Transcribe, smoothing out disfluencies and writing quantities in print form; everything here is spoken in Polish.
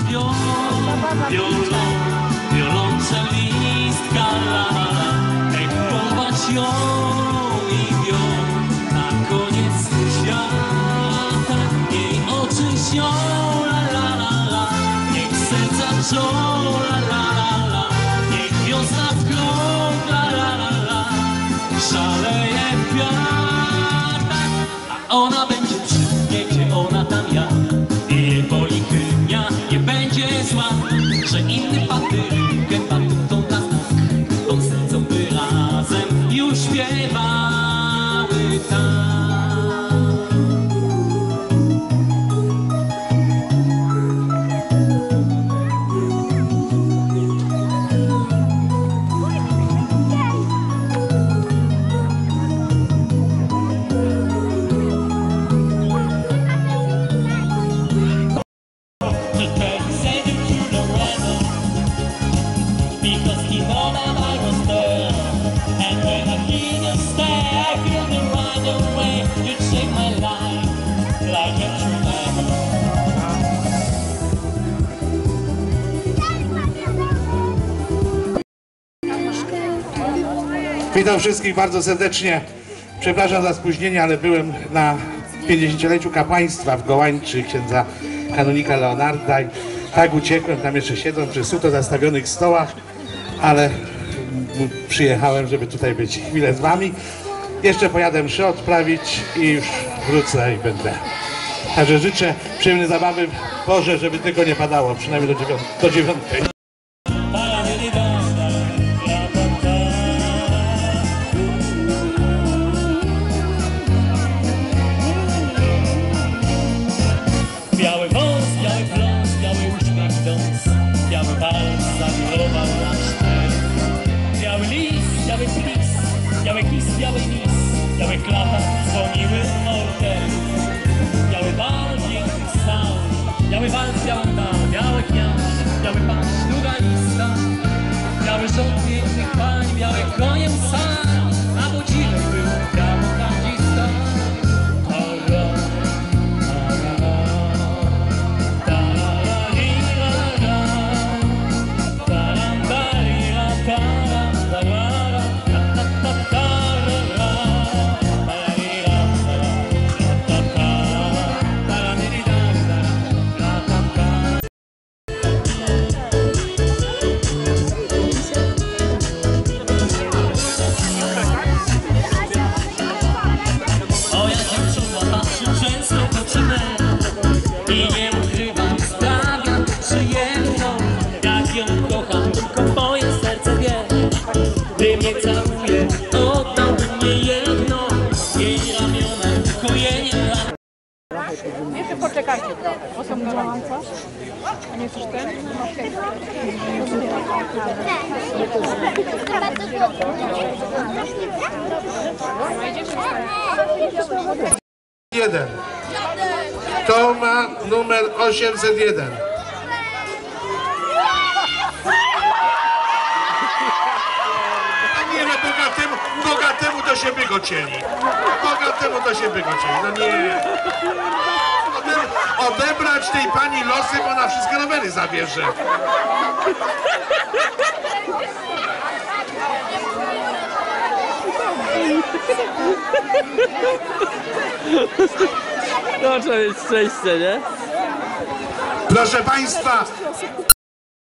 Wiolonczelistka, echować ją i wią na koniec świata. Jej oczy śnią, la la la la, niech serca czą, la la la la, niech wiosna w krąg, la la la la, szaleje w kwiatach, a ona będzie przy mnie, gdzie ona tam ja. I jej boli chymia, nie będzie zła, że inny patyrkę batutą na znak, tą sercą by razem już śpiewały tak. Witam wszystkich bardzo serdecznie. Przepraszam za spóźnienie, ale byłem na 50-leciu kapłaństwa w Gołańczy księdza kanonika Leonarda i tak uciekłem, tam jeszcze siedzą przy suto zastawionych stołach, ale przyjechałem, żeby tutaj być chwilę z wami. Jeszcze pojadę mszę odprawić i już wrócę i będę. Także życzę przyjemnej zabawy. Boże, żeby tylko nie padało, przynajmniej do 9. Biały wąs, biały pląs, biały uśmiech dąs, biały wals zawirował na cztery. Biały lis, biały plis, biały kis, biały nis, białe klata dzwoniły ortery. Biały bal, piękny stal, biały wals, białą dal, biały kniaz, biały pan, szluga lista, biały rząd pięknych pań, białe konie sam, a wodzinek był biało-gwardzista. Jeszcze poczekajcie trochę, bo są gorące. A nie chcesz ten? Jeden. Kto ma numer 801? Nie no, bogatemu to się wygocieli. Bogatemu to się wygocieli. No nie. Odebrać tej pani losy, bo ona wszystkie rowery zabierze. No trzeba mieć szczęście, nie? Proszę państwa,